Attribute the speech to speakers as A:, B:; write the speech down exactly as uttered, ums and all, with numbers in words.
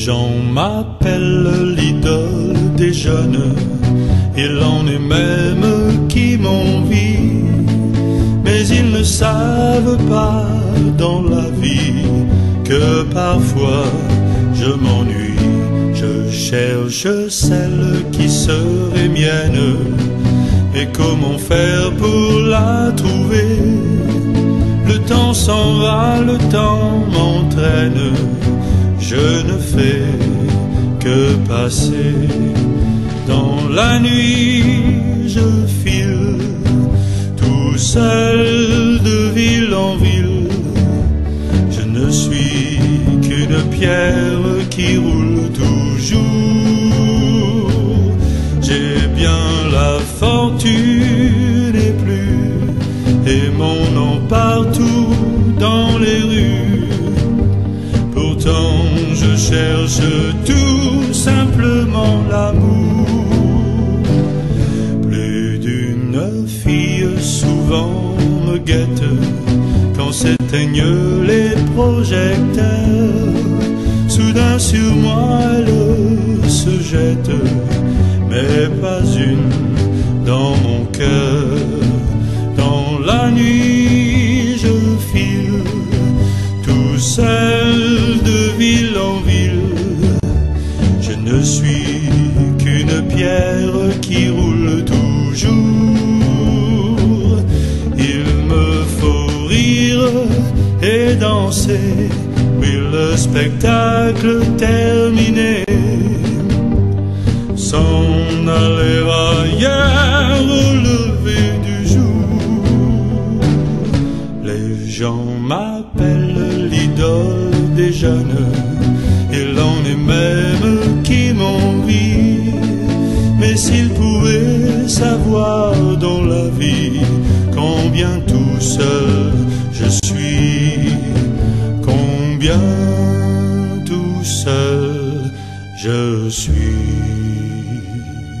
A: gens m'appellent l'idole des jeunes, il en est même qui m'envient, mais ils ne savent pas dans la vie que parfois je m'ennuie. Je cherche celle qui serait mienne, et comment faire pour la trouver? Le temps s'en va, le temps m'entraîne, je ne fais que passer. Dans la nuit je file, tout seul de ville en ville. Je ne suis qu'une pierre qui roule toujours. J'ai bien la fortune et plus, et mon nom partout dans les rues. Pourtant je cherche tout simplement l'amour. Plus d'une fille souvent me guette quand s'éteignent les projecteurs. Soudain sur moi elle se jette, mais pas une dans mon cœur. Dans la nuit je file, tout seul de ville en ville. Je ne suis qu'une pierre qui roule toujours. Il me faut rire et danser, oui, le spectacle terminé, s'en aller ailleurs au lever du jour. Les gens m'appellent l'idole des jeunes, il en est même qui m'envie, mais s'ils pouvaient savoir dans la vie combien tout seul je suis, combien tout seul je suis.